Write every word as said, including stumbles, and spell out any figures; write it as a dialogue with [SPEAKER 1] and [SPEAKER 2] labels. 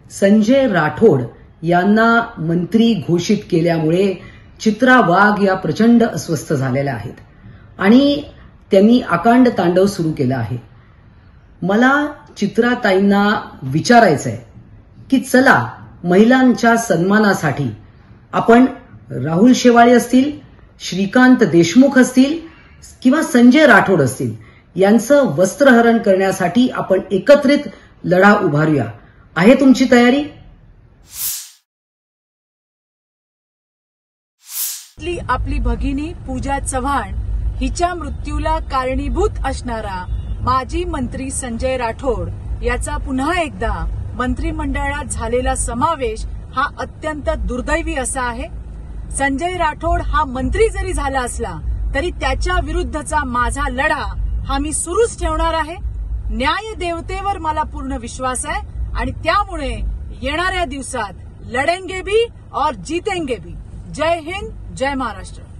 [SPEAKER 1] संजय राठोड यांना मंत्री घोषित केल्यामुळे चित्रा वाघ या प्रचंड अस्वस्थ झालेल्या आहेत आणि त्यांनी अकांड तांडव सुरू केलं आहे. मला चित्राताईंना विचारायचं आहे की चला महिलांच्या सन्मानासाठी आपण राहुल शेवाळे असतील, श्रीकांत देशमुख असतील किंवा संजय राठोड असतील यांचं वस्त्रहरण करण्यासाठी आपण एकत्रित लढा उभारूया. आहे तुमची तयारी?
[SPEAKER 2] आपली भगिनी पूजा चव्हाण हिच्या मृत्यूला कारणीभूत असणारा माजी मंत्री संजय राठोड याचा पुन्हा एकदा मंत्रिमंडळात झालेला समावेश हा अत्यंत दुर्दैवी असा आहे. संजय राठोड हा मंत्री जरी झाला असला तरी त्याच्या विरुद्धचा माझा लढा हा मी सुरूच ठेवणार आहे. न्याय देवतेवर मला पूर्ण विश्वास आहे आणि त्यामुळे येणाऱ्या दिवसात लढेंगे भी और जीतेंगे भी. जय हिंद, जय महाराष्ट्र.